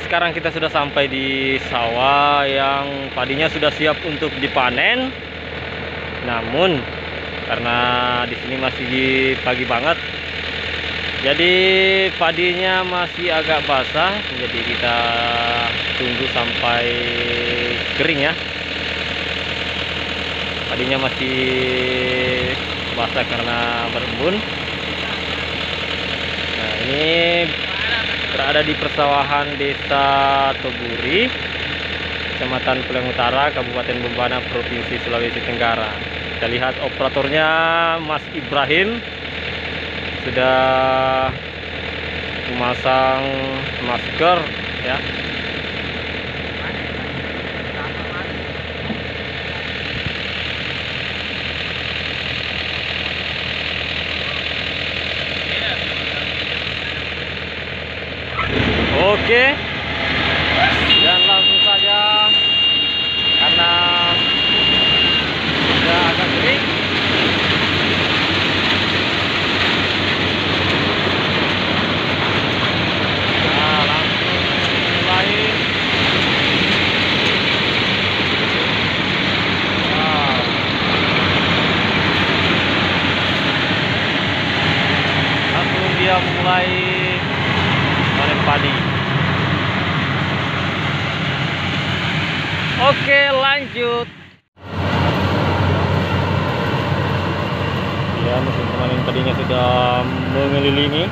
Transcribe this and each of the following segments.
sekarang kita sudah sampai di sawah yang padinya sudah siap untuk dipanen. Namun karena di sini masih pagi banget, jadi padinya masih agak basah. Jadi kita tunggu sampai kering ya. Padinya masih basah karena berembun. Nah, ini berada di persawahan Desa Toguri, Kecamatan Peleng Utara, Kabupaten Bombana, Provinsi Sulawesi Tenggara. Kita lihat operatornya Mas Ibrahim sudah memasang masker ya. Oke, dan langsung saja karena sudah agak kering. Nah, langsung mulai. Wow. Langsung dia mulai panen padi. Oke, lanjut. Ya, mesin pemanen padinya sudah mengelilingi.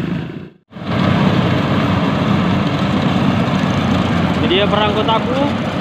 Dia perangkut aku